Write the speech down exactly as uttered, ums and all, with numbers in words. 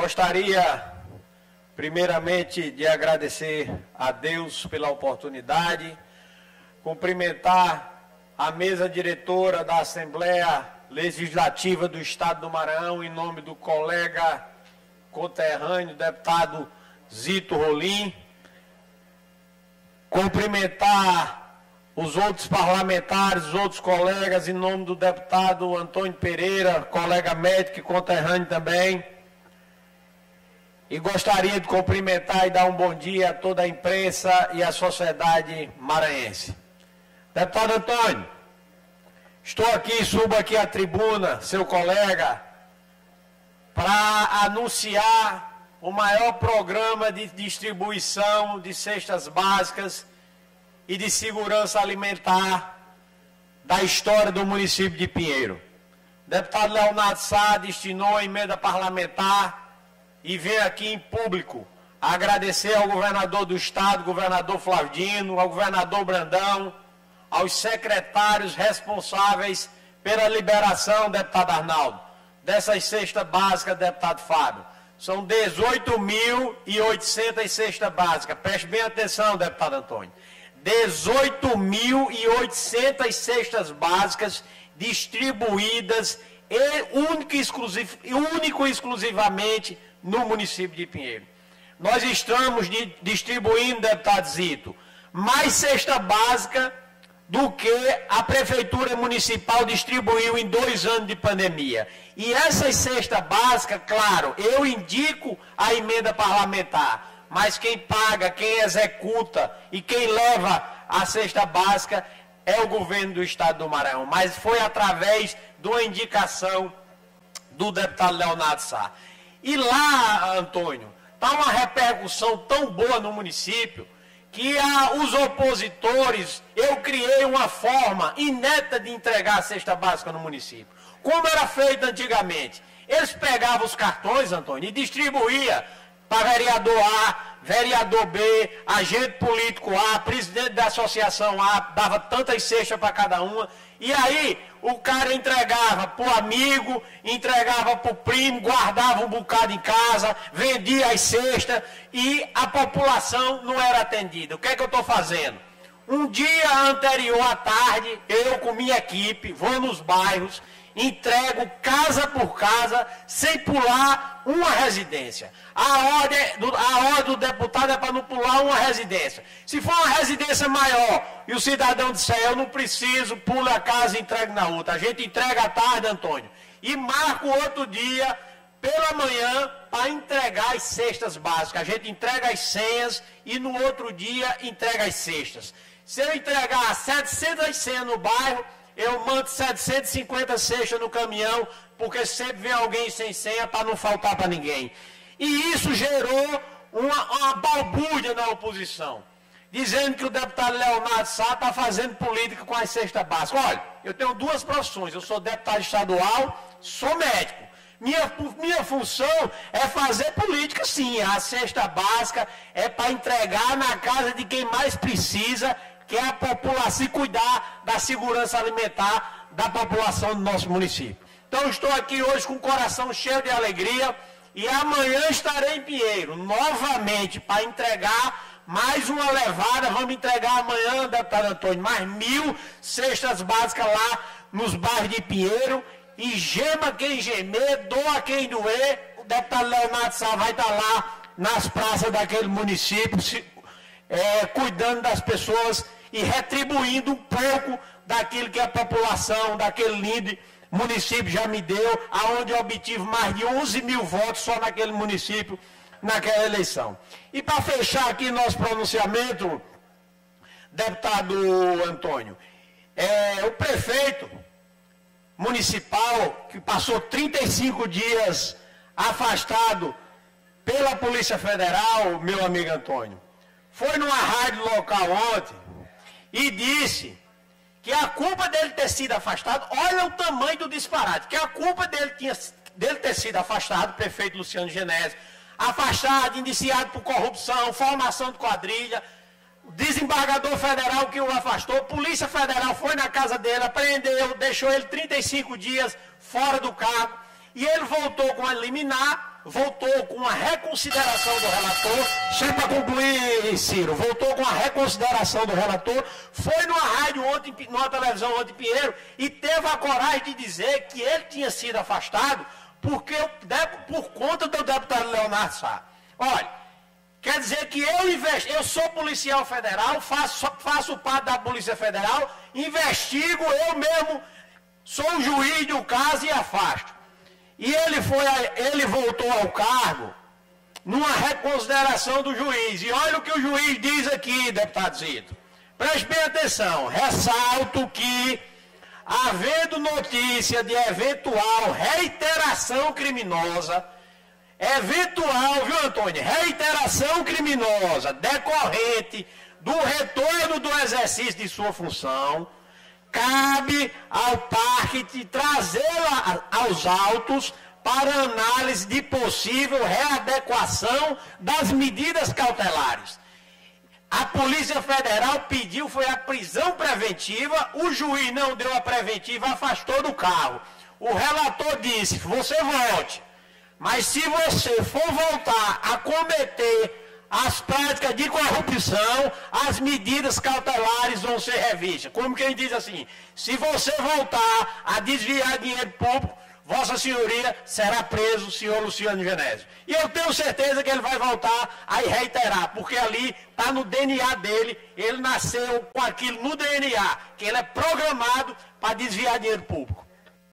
Gostaria, primeiramente, de agradecer a Deus pela oportunidade, cumprimentar a mesa diretora da Assembleia Legislativa do Estado do Maranhão, em nome do colega conterrâneo, deputado Zito Rolim, cumprimentar os outros parlamentares, os outros colegas, em nome do deputado Antônio Pereira, colega médico e conterrâneo também. E gostaria de cumprimentar e dar um bom dia a toda a imprensa e a sociedade maranhense. Deputado Antônio, estou aqui, subo aqui à tribuna, seu colega, para anunciar o maior programa de distribuição de cestas básicas e de segurança alimentar da história do município de Pinheiro. O deputado Leonardo Sá destinou a emenda parlamentar e vem aqui em público agradecer ao governador do estado, governador Flávio Dino, ao governador Brandão, aos secretários responsáveis pela liberação, deputado Arnaldo, dessas cestas básicas, deputado Fábio. São dezoito mil e oitocentas cestas básicas. Preste bem atenção, deputado Antônio. dezoito mil e oitocentas cestas básicas distribuídas e único, exclusiv, único e exclusivamente no município de Pinheiro. Nós estamos de, distribuindo, deputado Zito, mais cesta básica do que a Prefeitura Municipal distribuiu em dois anos de pandemia. E essas cestas básicas, claro, eu indico a emenda parlamentar, mas quem paga, quem executa e quem leva a cesta básica é o governo do estado do Maranhão. Mas foi através de uma indicação do deputado Leonardo Sá. E lá, Antônio, está uma repercussão tão boa no município que a, os opositores, eu criei uma forma inédita de entregar a cesta básica no município. Como era feito antigamente? Eles pegavam os cartões, Antônio, e distribuía para vereador A, vereador B, agente político A, presidente da associação A, dava tantas cestas para cada uma. E aí o cara entregava para o amigo, entregava para o primo, guardava um bocado em casa, vendia as cestas e a população não era atendida. O que é que eu estou fazendo? Um dia anterior à tarde, eu com minha equipe, vou nos bairros, entrego casa por casa, sem pular uma residência. A ordem do, a ordem do deputado é para não pular uma residência. Se for uma residência maior e o cidadão disser, eu não preciso, pula a casa e entrega na outra. A gente entrega à tarde, Antônio, e marca o outro dia, pela manhã, para entregar as cestas básicas. A gente entrega as senhas e no outro dia entrega as cestas. Se eu entregar setecentas senhas no bairro, eu mando setecentas e cinquenta cestas no caminhão, porque sempre vem alguém sem senha para não faltar para ninguém. E isso gerou uma, uma balbúrdia na oposição, dizendo que o deputado Leonardo Sá está fazendo política com as cestas básicas. Olha, eu tenho duas profissões, eu sou deputado estadual, sou médico. Minha, minha função é fazer política, sim. A cesta básica é para entregar na casa de quem mais precisa, que é a população, e cuidar da segurança alimentar da população do nosso município. Então, estou aqui hoje com o coração cheio de alegria e amanhã estarei em Pinheiro, novamente, para entregar mais uma levada. Vamos entregar amanhã, deputado Antônio, mais mil cestas básicas lá nos bairros de Pinheiro. E gema quem gemer, doa quem doer. O deputado Leonardo Sá vai estar lá nas praças daquele município, se, é, cuidando das pessoas e retribuindo um pouco daquilo que a população daquele lindo município já me deu, aonde eu obtive mais de onze mil votos só naquele município, naquela eleição. E para fechar aqui nosso pronunciamento, deputado Antônio, é, o prefeito municipal, que passou trinta e cinco dias afastado pela Polícia Federal, meu amigo Antônio, foi numa rádio local ontem e disse que a culpa dele ter sido afastado, olha o tamanho do disparate, que a culpa dele, tinha, dele ter sido afastado, o prefeito Luciano Genésio, afastado, indiciado por corrupção, formação de quadrilha, o desembargador federal que o afastou, a Polícia Federal foi na casa dele, apreendeu, deixou ele trinta e cinco dias fora do cargo, e ele voltou com a liminar voltou com a reconsideração do relator, só para concluir, Ciro, voltou com a reconsideração do relator, foi numa rádio ontem, numa televisão ontem, Pinheiro, e teve a coragem de dizer que ele tinha sido afastado porque, por conta do deputado Leonardo Sá. Olha, quer dizer que eu, investi, eu sou policial federal, faço, faço parte da Polícia Federal, investigo, eu mesmo sou o juiz do caso e afasto. E ele, foi, ele voltou ao cargo numa reconsideração do juiz. E olha o que o juiz diz aqui, deputado Zito. Preste bem atenção. Ressalto que, havendo notícia de eventual reiteração criminosa, eventual, viu, Antônio? Reiteração criminosa decorrente do retorno do exercício de sua função, cabe ao parque trazê-la aos autos para análise de possível readequação das medidas cautelares. A Polícia Federal pediu, foi a prisão preventiva, o juiz não deu a preventiva, afastou do carro. O relator disse, você volte, mas se você for voltar a cometer as práticas de corrupção, as medidas cautelares vão ser revistas. Como quem diz assim, se você voltar a desviar dinheiro público, Vossa Senhoria será preso, senhor Luciano Genésio. E eu tenho certeza que ele vai voltar a reiterar, porque ali está no D N A dele, ele nasceu com aquilo no D N A, que ele é programado para desviar dinheiro público.